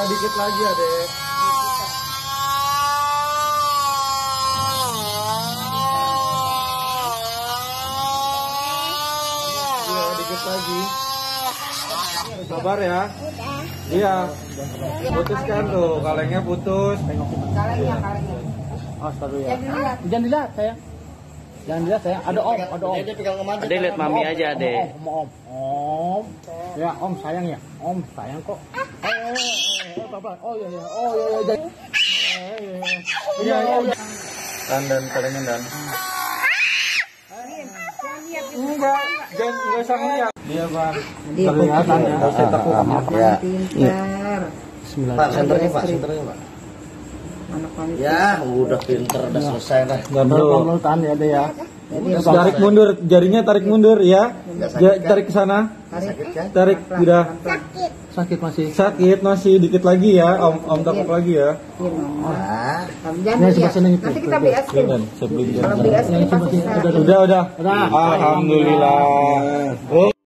dikit lagi adek. Iya, dikit lagi. Sabar ya. Iya. Putuskan tuh, kalengnya putus. Kalengnya. Oh, taruh ya. Jangan dilihat sayang. Jangan dilihat sayang. Ada om. Dia pegang kemana? Adek lihat mami aja adek. Om. Ya om sayang ya. Om sayang kok. Oh iya. Iya. Dan kalengnya dan. Enggak sama lihat. Iya bang. Kelihatan ya. Harus ditekuk sama ya. Pintar. Pak, senternya pak, pak. Ya, udah pinter, udah selesai lah. Kamu tahan ya deh ya. Tarik mundur, jarinya tarik mundur ya. Tarik ke sana. Tarik, udah. Sakit masih. Sakit masih, dikit lagi ya. Om tekuk lagi ya. Nanti kita BS. Udah. Alhamdulillah.